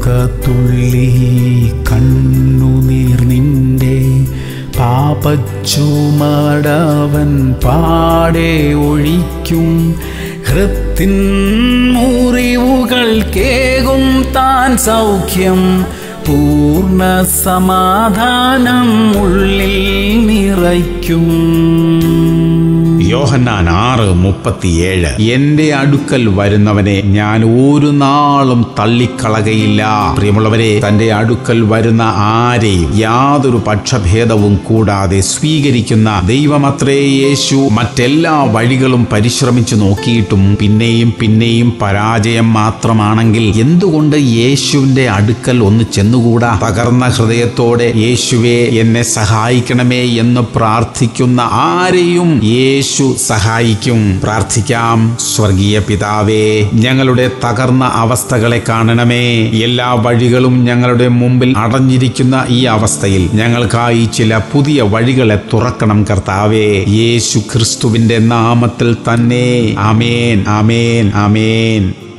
ഒക്ക തുള്ളി കണ്ണുനീർ നിന്റെ പാപച്ചുമടവൻ പാടെ ഒഴിക്കും. ഹൃത്തിൻ മുറിവുകൾ കേകും താൻ സൗഖ്യം. പൂർണ്ണ സമാധാനം ഉള്ളിൽ നിറയ്ക്കും. യോഹന്നാൻ 6:37. എന്റെ അടുക്കൽ വരുന്നവനെ ഞാൻ ഒരു നാളും തള്ളിക്കളകയില്ല. പ്രിയമുള്ളവരെ, തന്റെ അടുക്കൽ വരുന്ന ആരെയും യാതൊരു പക്ഷഭേദവും കൂടാതെ സ്വീകരിക്കുന്ന ദൈവമത്രേ യേശു. മറ്റെല്ലാ വഴികളും പരിശ്രമിച്ചു നോക്കിയിട്ടും പിന്നെയും പരാജയം മാത്രമാണെങ്കിൽ എന്തുകൊണ്ട് യേശുവിന്റെ അടുക്കൽ ഒന്ന് ചെന്നുകൂടാ? തകർന്ന ഹൃദയത്തോടെ യേശുവേ എന്നെ സഹായിക്കണമേ എന്ന് പ്രാർത്ഥിക്കുന്ന ആരെയും യേശു സഹായിക്കും. പ്രാർത്ഥിക്കാം. സ്വർഗീയ പിതാവേ, ഞങ്ങളുടെ തകർന്ന അവസ്ഥകളെ കാണണമേ. എല്ലാ വഴികളും ഞങ്ങളുടെ മുമ്പിൽ അടഞ്ഞിരിക്കുന്ന ഈ അവസ്ഥയിൽ ഞങ്ങൾക്കായി ചില പുതിയ വഴികളെ തുറക്കണം കർത്താവേ. യേശു ക്രിസ്തുവിന്റെ നാമത്തിൽ തന്നെ. ആമേൻ, ആമേൻ, ആമേൻ.